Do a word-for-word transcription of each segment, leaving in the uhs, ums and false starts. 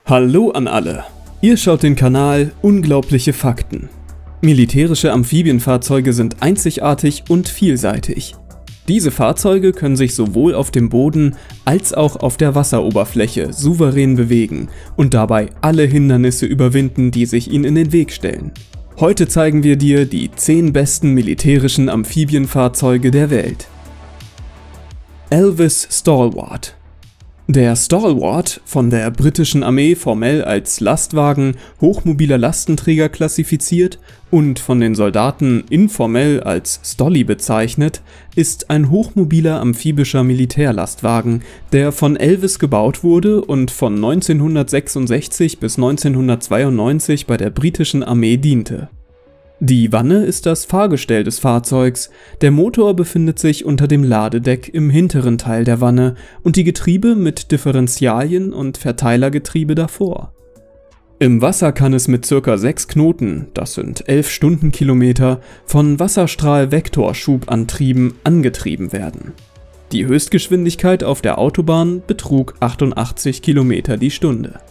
Hallo an alle! Ihr schaut den Kanal Unglaubliche Fakten. Militärische Amphibienfahrzeuge sind einzigartig und vielseitig. Diese Fahrzeuge können sich sowohl auf dem Boden als auch auf der Wasseroberfläche souverän bewegen und dabei alle Hindernisse überwinden, die sich ihnen in den Weg stellen. Heute zeigen wir dir die zehn besten militärischen Amphibienfahrzeuge der Welt. Elvis Stalwart. Der Stalwart, von der britischen Armee formell als Lastwagen hochmobiler Lastenträger klassifiziert und von den Soldaten informell als Stolly bezeichnet, ist ein hochmobiler amphibischer Militärlastwagen, der von Elvis gebaut wurde und von neunzehnhundertsechsundsechzig bis neunzehnhundertzweiundneunzig bei der britischen Armee diente. Die Wanne ist das Fahrgestell des Fahrzeugs, der Motor befindet sich unter dem Ladedeck im hinteren Teil der Wanne und die Getriebe mit Differentialien und Verteilergetriebe davor. Im Wasser kann es mit ca. sechs Knoten, das sind elf Stundenkilometer, von Wasserstrahl-Vektorschubantrieben angetrieben werden. Die Höchstgeschwindigkeit auf der Autobahn betrug achtundachtzig Kilometer die Stunde.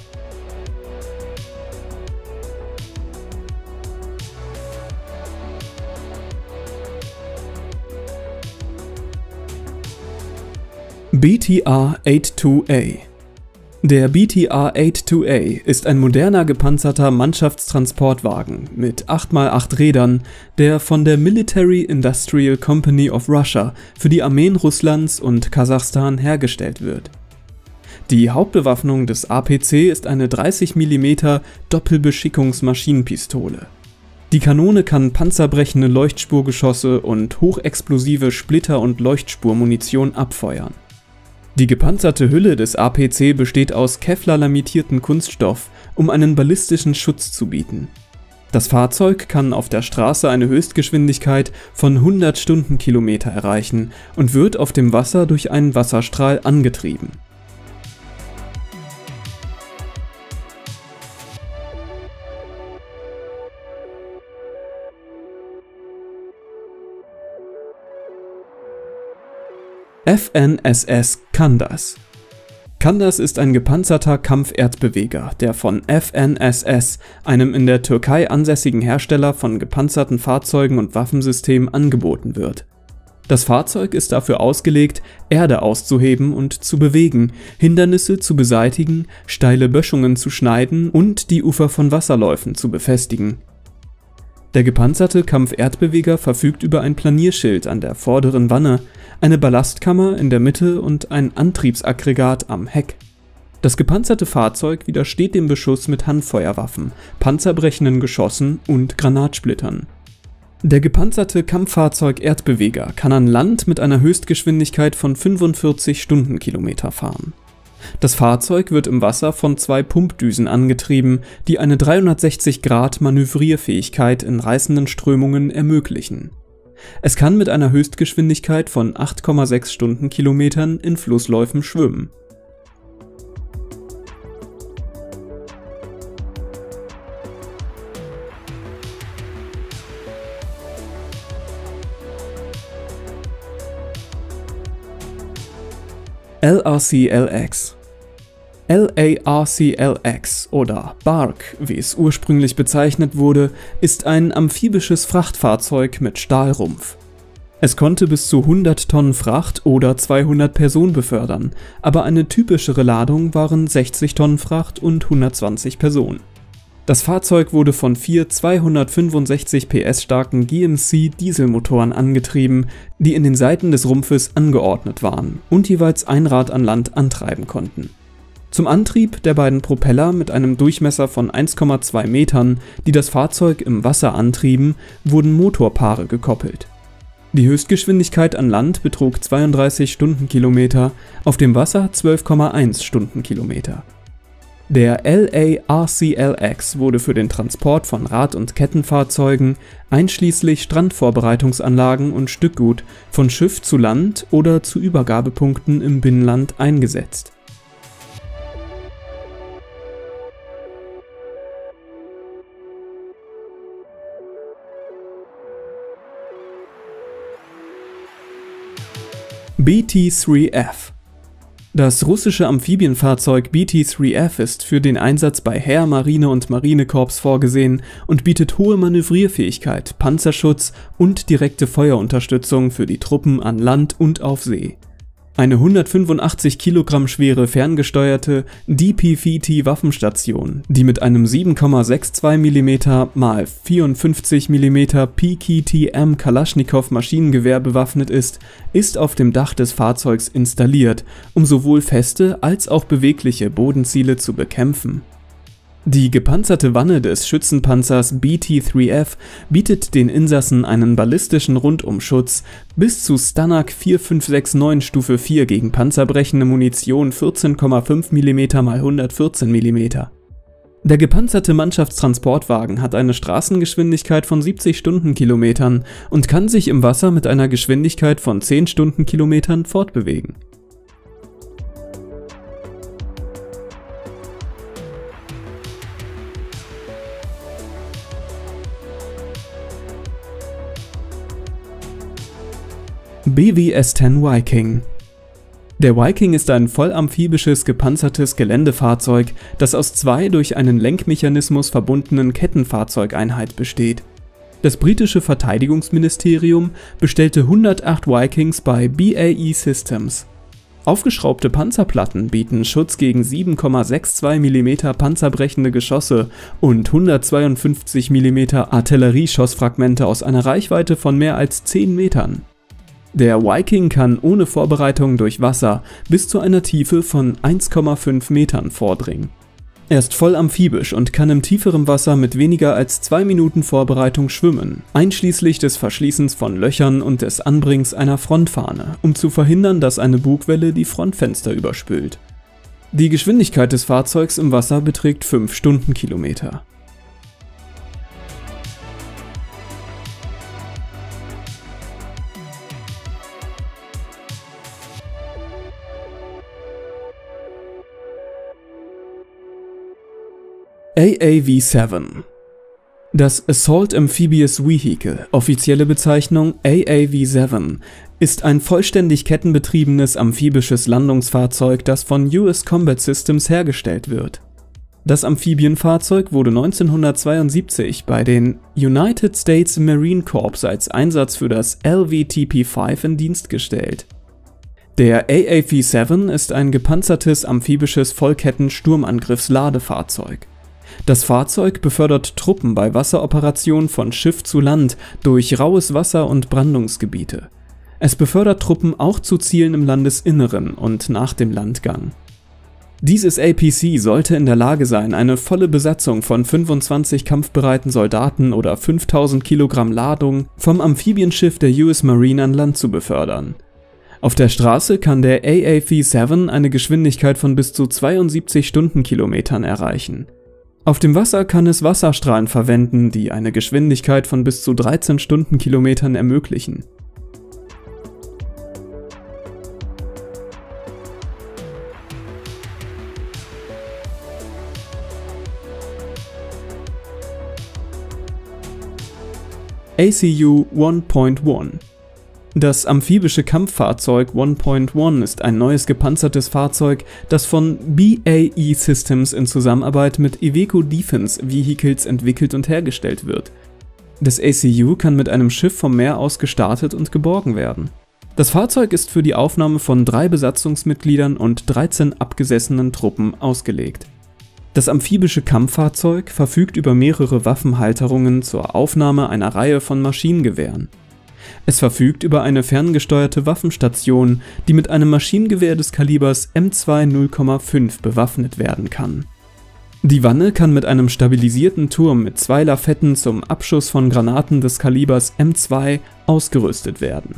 B T R zweiundachtzig A. Der B T R zweiundachtzig A ist ein moderner gepanzerter Mannschaftstransportwagen mit acht mal acht Rädern, der von der Military Industrial Company of Russia für die Armeen Russlands und Kasachstan hergestellt wird. Die Hauptbewaffnung des A P C ist eine dreißig Millimeter Doppelbeschickungsmaschinenpistole. Die Kanone kann panzerbrechende Leuchtspurgeschosse und hochexplosive Splitter- und Leuchtspurmunition abfeuern. Die gepanzerte Hülle des A P C besteht aus Kevlar-lamettierten Kunststoff, um einen ballistischen Schutz zu bieten. Das Fahrzeug kann auf der Straße eine Höchstgeschwindigkeit von hundert Stundenkilometer erreichen und wird auf dem Wasser durch einen Wasserstrahl angetrieben. F N S S Candas. Candas ist ein gepanzerter Kampferdbeweger, der von F N S S, einem in der Türkei ansässigen Hersteller von gepanzerten Fahrzeugen und Waffensystemen, angeboten wird. Das Fahrzeug ist dafür ausgelegt, Erde auszuheben und zu bewegen, Hindernisse zu beseitigen, steile Böschungen zu schneiden und die Ufer von Wasserläufen zu befestigen. Der gepanzerte Kampferdbeweger verfügt über ein Planierschild an der vorderen Wanne, eine Ballastkammer in der Mitte und ein Antriebsaggregat am Heck. Das gepanzerte Fahrzeug widersteht dem Beschuss mit Handfeuerwaffen, panzerbrechenden Geschossen und Granatsplittern. Der gepanzerte Kampffahrzeug-Erdbeweger kann an Land mit einer Höchstgeschwindigkeit von fünfundvierzig Stundenkilometer fahren. Das Fahrzeug wird im Wasser von zwei Pumpdüsen angetrieben, die eine dreihundertsechzig Grad Manövrierfähigkeit in reißenden Strömungen ermöglichen. Es kann mit einer Höchstgeschwindigkeit von acht Komma sechs Stundenkilometern in Flussläufen schwimmen. L R C L X. L A R C L X oder Bark, wie es ursprünglich bezeichnet wurde, ist ein amphibisches Frachtfahrzeug mit Stahlrumpf. Es konnte bis zu hundert Tonnen Fracht oder zweihundert Personen befördern, aber eine typischere Ladung waren sechzig Tonnen Fracht und hundertzwanzig Personen. Das Fahrzeug wurde von vier zweihundertfünfundsechzig P S starken G M C-Dieselmotoren angetrieben, die in den Seiten des Rumpfes angeordnet waren und jeweils ein Rad an Land antreiben konnten. Zum Antrieb der beiden Propeller mit einem Durchmesser von eins Komma zwei Metern, die das Fahrzeug im Wasser antrieben, wurden Motorpaare gekoppelt. Die Höchstgeschwindigkeit an Land betrug zweiunddreißig Stundenkilometer, auf dem Wasser zwölf Komma eins Stundenkilometer. Der L A R C L X wurde für den Transport von Rad- und Kettenfahrzeugen, einschließlich Strandvorbereitungsanlagen und Stückgut, von Schiff zu Land oder zu Übergabepunkten im Binnenland eingesetzt. B T drei F. Das russische Amphibienfahrzeug B T drei F ist für den Einsatz bei Heer, Marine und Marinekorps vorgesehen und bietet hohe Manövrierfähigkeit, Panzerschutz und direkte Feuerunterstützung für die Truppen an Land und auf See. Eine hundertfünfundachtzig Kilogramm schwere ferngesteuerte D P V T-Waffenstation, die mit einem sieben Komma zweiundsechzig Millimeter mal vierundfünfzig Millimeter P K T M Kalaschnikow Maschinengewehr bewaffnet ist, ist auf dem Dach des Fahrzeugs installiert, um sowohl feste als auch bewegliche Bodenziele zu bekämpfen. Die gepanzerte Wanne des Schützenpanzers B T drei F bietet den Insassen einen ballistischen Rundumschutz, bis zu Stanak vier fünf sechs neun Stufe vier gegen panzerbrechende Munition vierzehn Komma fünf Millimeter mal hundertvierzehn Millimeter. Der gepanzerte Mannschaftstransportwagen hat eine Straßengeschwindigkeit von siebzig Stundenkilometern und kann sich im Wasser mit einer Geschwindigkeit von zehn Stundenkilometern fortbewegen. B W S zehn Viking. Der Viking ist ein vollamphibisches gepanzertes Geländefahrzeug, das aus zwei durch einen Lenkmechanismus verbundenen Kettenfahrzeugeinheit besteht. Das britische Verteidigungsministerium bestellte hundertacht Vikings bei B A E Systems. Aufgeschraubte Panzerplatten bieten Schutz gegen sieben Komma zweiundsechzig Millimeter panzerbrechende Geschosse und hundertzweiundfünfzig Millimeter Artillerieschossfragmente aus einer Reichweite von mehr als zehn Metern. Der Viking kann ohne Vorbereitung durch Wasser bis zu einer Tiefe von eins Komma fünf Metern vordringen. Er ist voll amphibisch und kann im tieferen Wasser mit weniger als zwei Minuten Vorbereitung schwimmen, einschließlich des Verschließens von Löchern und des Anbringens einer Frontfahne, um zu verhindern, dass eine Bugwelle die Frontfenster überspült. Die Geschwindigkeit des Fahrzeugs im Wasser beträgt fünf Stundenkilometer. A A V sieben. Das Assault Amphibious Vehicle, offizielle Bezeichnung A A V sieben, ist ein vollständig kettenbetriebenes amphibisches Landungsfahrzeug, das von U S Combat Systems hergestellt wird. Das Amphibienfahrzeug wurde neunzehnhundertzweiundsiebzig bei den United States Marine Corps als Einsatz für das L V T P fünf in Dienst gestellt. Der A A V sieben ist ein gepanzertes amphibisches Vollketten-Sturmangriffsladefahrzeug. Das Fahrzeug befördert Truppen bei Wasseroperationen von Schiff zu Land durch raues Wasser und Brandungsgebiete. Es befördert Truppen auch zu Zielen im Landesinneren und nach dem Landgang. Dieses A P C sollte in der Lage sein, eine volle Besatzung von fünfundzwanzig kampfbereiten Soldaten oder fünftausend Kilogramm Ladung vom Amphibienschiff der U S Marine an Land zu befördern. Auf der Straße kann der A A V sieben eine Geschwindigkeit von bis zu zweiundsiebzig Stundenkilometern erreichen. Auf dem Wasser kann es Wasserstrahlen verwenden, die eine Geschwindigkeit von bis zu dreizehn Stundenkilometern ermöglichen. A C U eins Punkt eins. Das amphibische Kampffahrzeug eins Punkt eins ist ein neues gepanzertes Fahrzeug, das von B A E Systems in Zusammenarbeit mit Iveco Defense Vehicles entwickelt und hergestellt wird. Das A C U kann mit einem Schiff vom Meer aus gestartet und geborgen werden. Das Fahrzeug ist für die Aufnahme von drei Besatzungsmitgliedern und dreizehn abgesessenen Truppen ausgelegt. Das amphibische Kampffahrzeug verfügt über mehrere Waffenhalterungen zur Aufnahme einer Reihe von Maschinengewehren. Es verfügt über eine ferngesteuerte Waffenstation, die mit einem Maschinengewehr des Kalibers M zwei null Komma fünf bewaffnet werden kann. Die Wanne kann mit einem stabilisierten Turm mit zwei Lafetten zum Abschuss von Granaten des Kalibers M zwei ausgerüstet werden.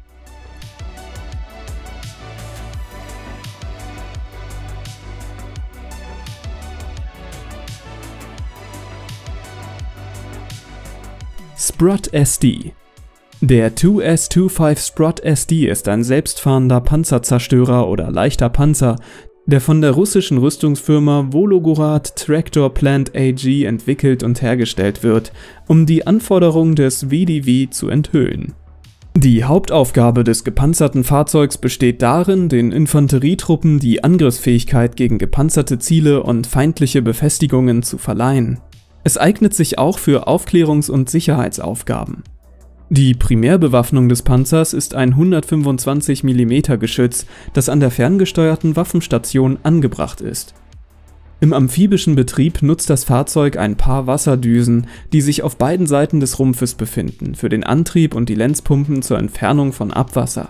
Sprott S D. Der zwei S fünfundzwanzig Sprott S D ist ein selbstfahrender Panzerzerstörer oder leichter Panzer, der von der russischen Rüstungsfirma Volgograd Tractor Plant A G entwickelt und hergestellt wird, um die Anforderungen des W D W zu enthüllen. Die Hauptaufgabe des gepanzerten Fahrzeugs besteht darin, den Infanterietruppen die Angriffsfähigkeit gegen gepanzerte Ziele und feindliche Befestigungen zu verleihen. Es eignet sich auch für Aufklärungs- und Sicherheitsaufgaben. Die Primärbewaffnung des Panzers ist ein hundertfünfundzwanzig Millimeter Geschütz, das an der ferngesteuerten Waffenstation angebracht ist. Im amphibischen Betrieb nutzt das Fahrzeug ein paar Wasserdüsen, die sich auf beiden Seiten des Rumpfes befinden, für den Antrieb und die Lenzpumpen zur Entfernung von Abwasser.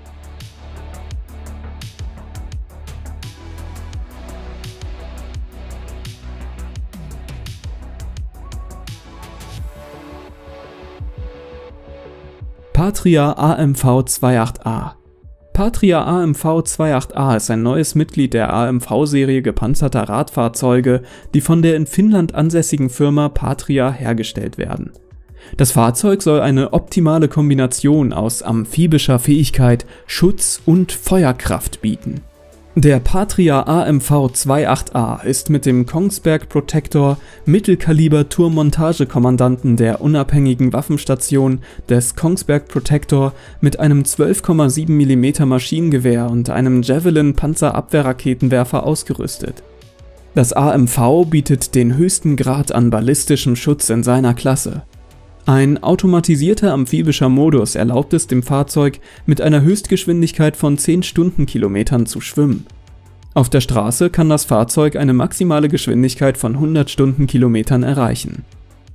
Patria A M V achtundzwanzig A. Patria A M V achtundzwanzig A ist ein neues Mitglied der A M V-Serie gepanzerter Radfahrzeuge, die von der in Finnland ansässigen Firma Patria hergestellt werden. Das Fahrzeug soll eine optimale Kombination aus amphibischer Fähigkeit, Schutz und Feuerkraft bieten. Der Patria A M V achtundzwanzig A ist mit dem Kongsberg Protector Mittelkaliber-Turmmontagekommandanten der unabhängigen Waffenstation des Kongsberg Protector mit einem zwölf Komma sieben Millimeter Maschinengewehr und einem Javelin-Panzerabwehrraketenwerfer ausgerüstet. Das A M V bietet den höchsten Grad an ballistischem Schutz in seiner Klasse. Ein automatisierter amphibischer Modus erlaubt es dem Fahrzeug, mit einer Höchstgeschwindigkeit von zehn Stundenkilometern zu schwimmen. Auf der Straße kann das Fahrzeug eine maximale Geschwindigkeit von hundert Stundenkilometern erreichen.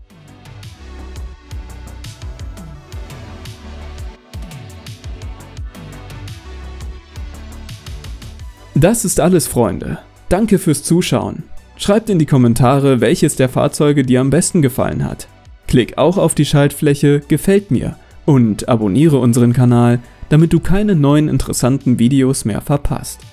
Das ist alles, Freunde. Danke fürs Zuschauen. Schreibt in die Kommentare, welches der Fahrzeuge dir am besten gefallen hat. Klick auch auf die Schaltfläche Gefällt mir und abonniere unseren Kanal, damit du keine neuen interessanten Videos mehr verpasst.